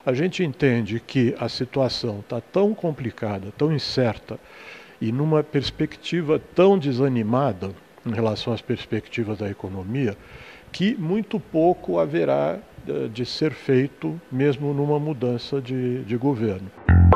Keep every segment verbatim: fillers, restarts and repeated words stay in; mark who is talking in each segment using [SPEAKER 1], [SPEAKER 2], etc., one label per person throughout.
[SPEAKER 1] A gente entende que a situação está tão complicada, tão incerta e numa perspectiva tão desanimada em relação às perspectivas da economia, que muito pouco haverá de ser feito mesmo numa mudança de, de governo.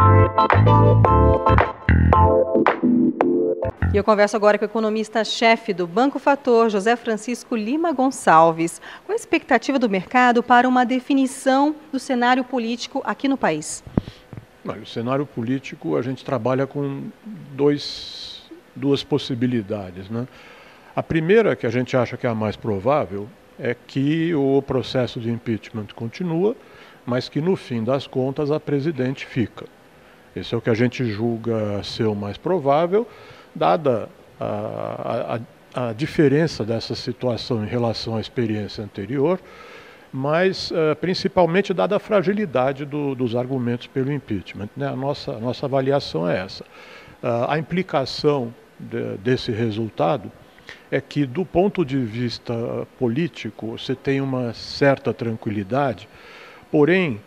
[SPEAKER 2] E eu converso agora com o economista-chefe do Banco Fator, José Francisco Lima Gonçalves. Qual a expectativa do mercado para uma definição do cenário político aqui no país?
[SPEAKER 1] O cenário político, a gente trabalha com dois, duas possibilidades, né? A primeira, que a gente acha que é a mais provável, é que o processo de impeachment continua, mas que no fim das contas a presidente fica. Esse é o que a gente julga ser o mais provável, dada a, a, a diferença dessa situação em relação à experiência anterior, mas uh, principalmente dada a fragilidade do, dos argumentos pelo impeachment, né? A nossa, a nossa avaliação é essa. Uh, a implicação de, desse resultado é que, do ponto de vista político, você tem uma certa tranquilidade, porém,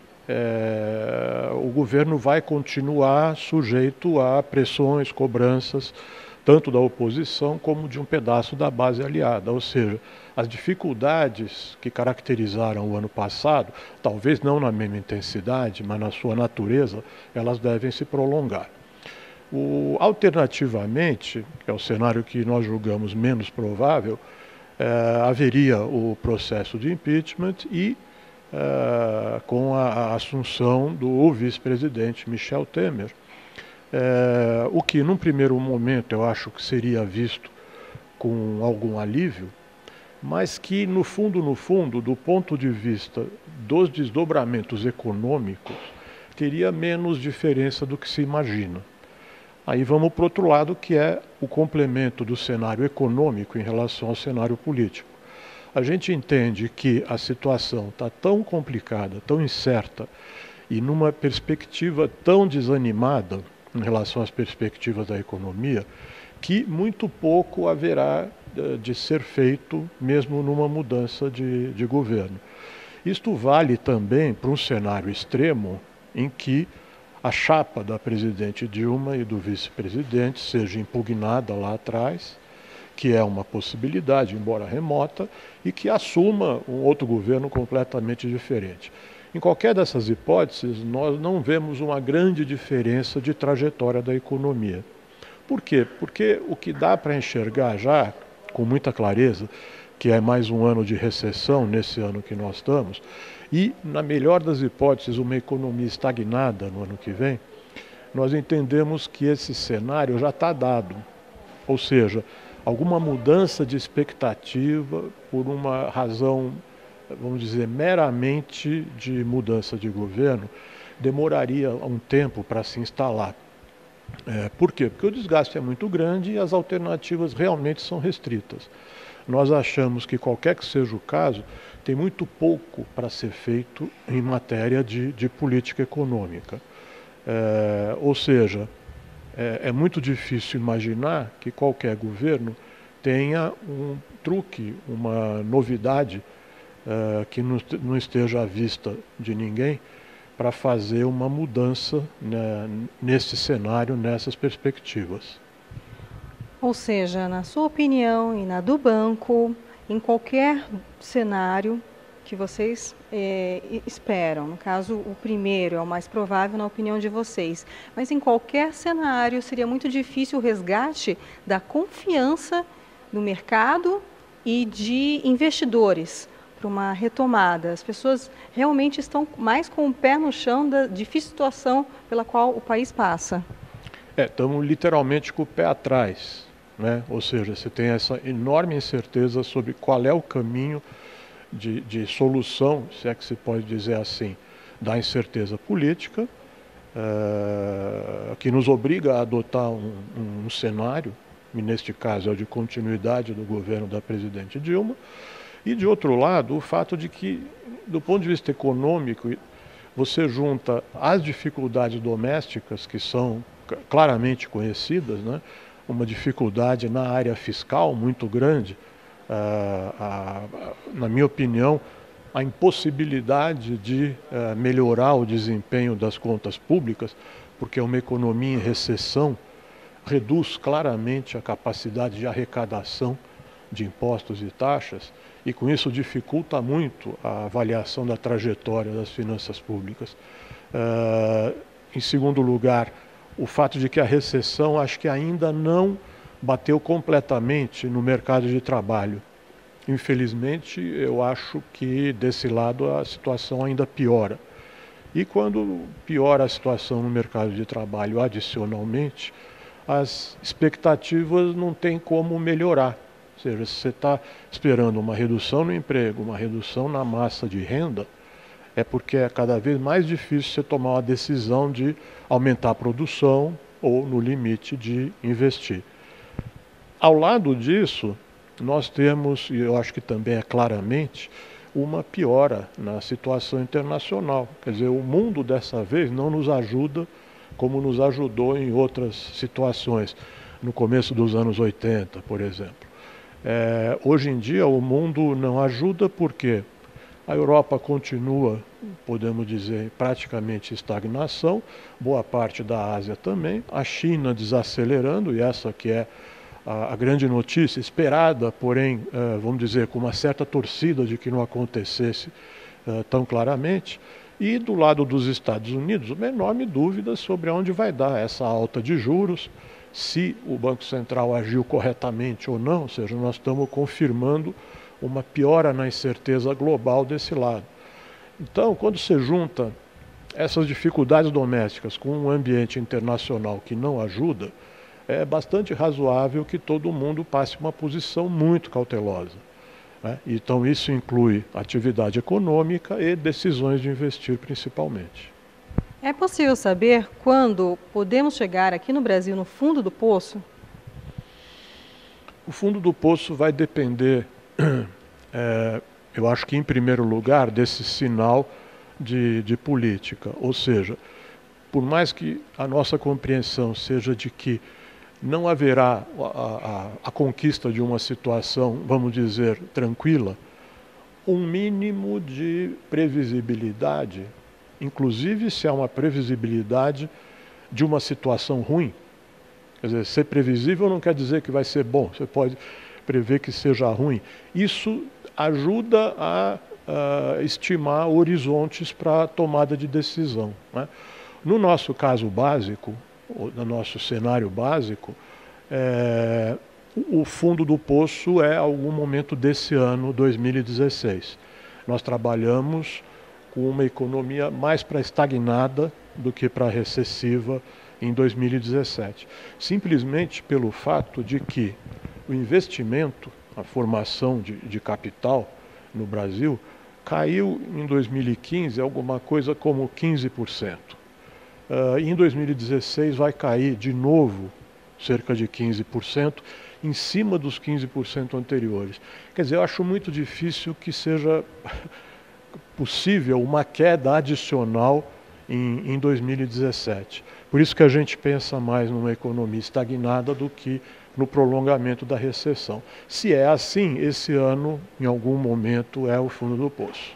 [SPEAKER 1] é, o governo vai continuar sujeito a pressões, cobranças, tanto da oposição como de um pedaço da base aliada. Ou seja, as dificuldades que caracterizaram o ano passado, talvez não na mesma intensidade, mas na sua natureza, elas devem se prolongar. O, alternativamente, que é o cenário que nós julgamos menos provável, é, haveria o processo de impeachment e é, com a, a assunção do vice-presidente Michel Temer, é, o que num primeiro momento eu acho que seria visto com algum alívio, mas que no fundo, no fundo, do ponto de vista dos desdobramentos econômicos, teria menos diferença do que se imagina. Aí vamos para o outro lado, que é o complemento do cenário econômico em relação ao cenário político. A gente entende que a situação está tão complicada, tão incerta e numa perspectiva tão desanimada em relação às perspectivas da economia, que muito pouco haverá de ser feito mesmo numa mudança de, de governo. Isto vale também para um cenário extremo em que a chapa da presidente Dilma e do vice-presidente seja impugnada lá atrás, que é uma possibilidade, embora remota, e que assuma um outro governo completamente diferente. Em qualquer dessas hipóteses, nós não vemos uma grande diferença de trajetória da economia. Por quê? Porque o que dá para enxergar já, com muita clareza, que é mais um ano de recessão nesse ano que nós estamos, e, na melhor das hipóteses, uma economia estagnada no ano que vem, nós entendemos que esse cenário já está dado. Ou seja, alguma mudança de expectativa por uma razão, vamos dizer, meramente de mudança de governo, demoraria um tempo para se instalar. É, por quê? Porque o desgaste é muito grande e as alternativas realmente são restritas. Nós achamos que, qualquer que seja o caso, tem muito pouco para ser feito em matéria de, de política econômica. É, ou seja, é, é muito difícil imaginar que qualquer governo tenha um truque, uma novidade é, que não, não esteja à vista de ninguém para fazer uma mudança, né, nesse cenário, nessas perspectivas.
[SPEAKER 2] Ou seja, na sua opinião e na do banco, em qualquer cenário que vocês é, esperam, no caso o primeiro é o mais provável na opinião de vocês, mas em qualquer cenário seria muito difícil o resgate da confiança do mercado e de investidores para uma retomada. As pessoas realmente estão mais com o pé no chão da difícil situação pela qual o país passa.
[SPEAKER 1] É, estamos literalmente com o pé atrás, né? Ou seja, você tem essa enorme incerteza sobre qual é o caminho de, de solução, se é que se pode dizer assim, da incerteza política, é, que nos obriga a adotar um, um, um cenário, e neste caso é o de continuidade do governo da presidente Dilma, e de outro lado, o fato de que, do ponto de vista econômico, você junta as dificuldades domésticas, que são claramente conhecidas, né? Uma dificuldade na área fiscal muito grande, ah, ah, na minha opinião, a impossibilidade de uh, melhorar o desempenho das contas públicas, porque uma economia em recessão reduz claramente a capacidade de arrecadação de impostos e taxas, e com isso dificulta muito a avaliação da trajetória das finanças públicas. Uh, em segundo lugar, o fato de que a recessão acho que ainda não bateu completamente no mercado de trabalho. Infelizmente, eu acho que desse lado a situação ainda piora. E quando piora a situação no mercado de trabalho adicionalmente, as expectativas não têm como melhorar. Ou seja, se você está esperando uma redução no emprego, uma redução na massa de renda, é porque é cada vez mais difícil você tomar uma decisão de aumentar a produção ou, no limite, de investir. Ao lado disso, nós temos, e eu acho que também é claramente, uma piora na situação internacional. Quer dizer, o mundo dessa vez não nos ajuda como nos ajudou em outras situações, no começo dos anos oitenta, por exemplo. É, hoje em dia o mundo não ajuda porque a Europa continua, podemos dizer, praticamente estagnação, boa parte da Ásia também, a China desacelerando, e essa que é a, a grande notícia, esperada, porém, uh, vamos dizer, com uma certa torcida de que não acontecesse uh, tão claramente. E do lado dos Estados Unidos, uma enorme dúvida sobre onde vai dar essa alta de juros, se o Banco Central agiu corretamente ou não, ou seja, nós estamos confirmando uma piora na incerteza global desse lado. Então, quando você junta essas dificuldades domésticas com um ambiente internacional que não ajuda, é bastante razoável que todo mundo passe uma posição muito cautelosa, né? Então isso inclui atividade econômica e decisões de investir principalmente.
[SPEAKER 2] É possível saber quando podemos chegar aqui no Brasil no fundo do poço?
[SPEAKER 1] O fundo do poço vai depender, é, eu acho que em primeiro lugar, desse sinal de, de política. Ou seja, por mais que a nossa compreensão seja de que não haverá a, a, a conquista de uma situação, vamos dizer, tranquila, um mínimo de previsibilidade, inclusive se há uma previsibilidade de uma situação ruim. Quer dizer, ser previsível não quer dizer que vai ser bom, você pode prever que seja ruim. Isso ajuda a, a estimar horizontes para a tomada de decisão, né? No nosso caso básico, no nosso cenário básico, é, o fundo do poço é algum momento desse ano, dois mil e dezesseis. Nós trabalhamos com uma economia mais para estagnada do que para recessiva em dois mil e dezessete. Simplesmente pelo fato de que o investimento, a formação de, de capital no Brasil, caiu em dois mil e quinze alguma coisa como quinze por cento. Uh, em dois mil e dezesseis vai cair de novo cerca de quinze por cento, em cima dos quinze por cento anteriores. Quer dizer, eu acho muito difícil que seja possível uma queda adicional em, em dois mil e dezessete. Por isso que a gente pensa mais numa economia estagnada do que no prolongamento da recessão. Se é assim, esse ano, em algum momento, é o fundo do poço.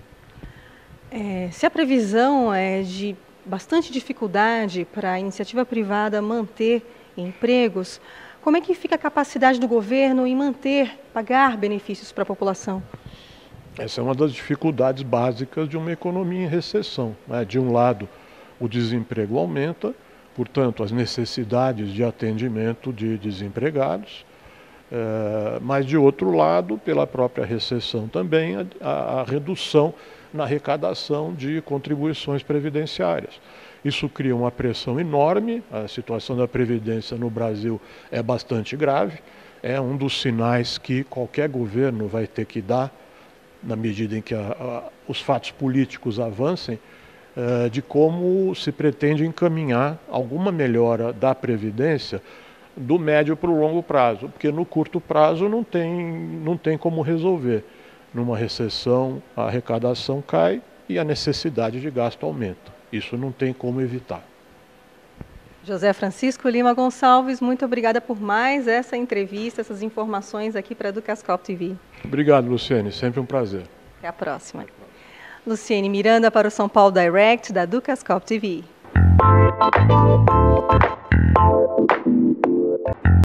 [SPEAKER 2] É, se a previsão é de bastante dificuldade para a iniciativa privada manter empregos, como é que fica a capacidade do governo em manter, pagar benefícios para a população?
[SPEAKER 1] Essa é uma das dificuldades básicas de uma economia em recessão, né? De um lado, o desemprego aumenta, portanto, as necessidades de atendimento de desempregados, é, mas de outro lado, pela própria recessão também, a, a redução na arrecadação de contribuições previdenciárias. Isso cria uma pressão enorme, a situação da Previdência no Brasil é bastante grave, é um dos sinais que qualquer governo vai ter que dar, na medida em que a, a, os fatos políticos avancem, é, de como se pretende encaminhar alguma melhora da Previdência do médio para o longo prazo, porque no curto prazo não tem, não tem como resolver. Numa recessão, a arrecadação cai e a necessidade de gasto aumenta. Isso não tem como evitar.
[SPEAKER 2] José Francisco Lima Gonçalves, muito obrigada por mais essa entrevista, essas informações aqui para a Educascop T V.
[SPEAKER 1] Obrigado, Luciane. Sempre um prazer.
[SPEAKER 2] Até a próxima. Luciene Miranda para o São Paulo Direct, da Ducascope T V.